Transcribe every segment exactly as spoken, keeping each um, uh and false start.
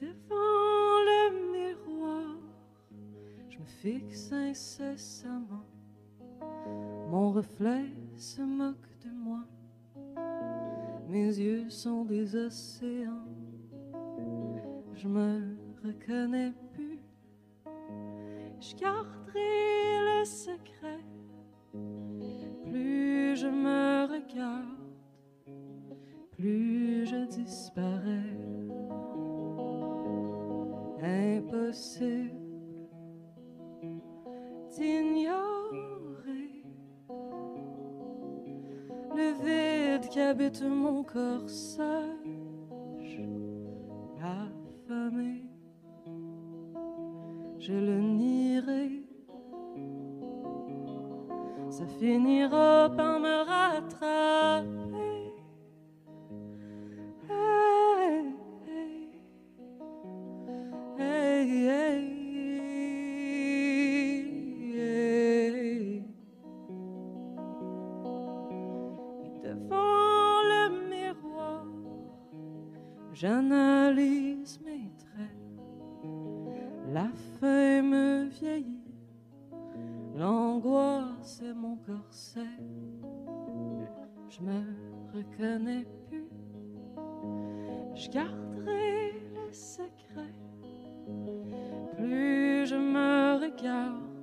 Devant le miroir, je me fixe incessamment. Mon reflet se moque de moi. Mes yeux sont des océans. Je me reconnais plus. Je garderai le secret. Plus je me regarde, plus je disparais. Impossible d'ignorer le vide qui habite mon corps sage, affamé. Je le nierai, ça finira par me rattraper. Hey, hey, hey, hey, hey. Et devant le miroir, j'analyse mes traits. La faim me vieillit, l'angoisse est mon corset. Je me reconnais plus, je garderai le secret. Plus je me regarde,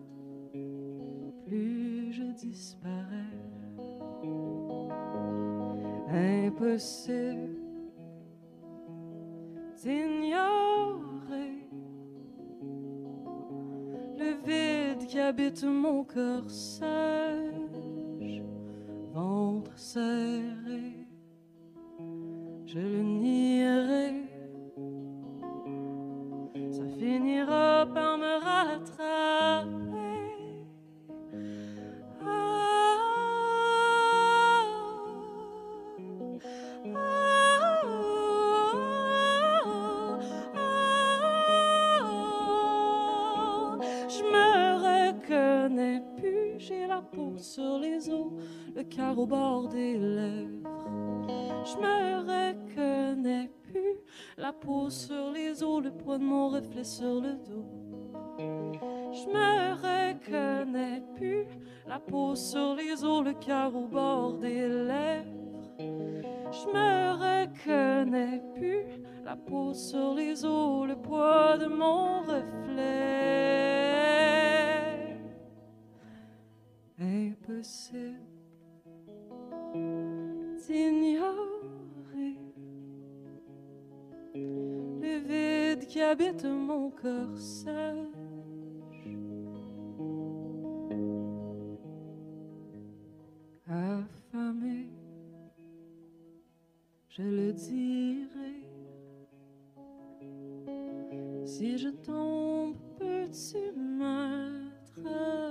plus je disparais. Impossible d'ignorer le vide qui habite mon corps sage, ventre serré, je le nierai, ça finira par me rattraper. Ah, ah, ah, ah. Je me reconnais plus, j'ai la peau sur les os, le cœur au bord des lèvres. Je me reconnais plus, la peau sur les os, le poids de mon reflet sur le dos. Je me reconnais plus, la peau sur les os, le cœur au bord des lèvres. Je me reconnais plus, la peau sur les os, le poids de mon reflet. Impossible d'ignorer le vide qui habite mon corps sage. Affamé, je le dirai. Si je tombe, peux-tu m'attraper?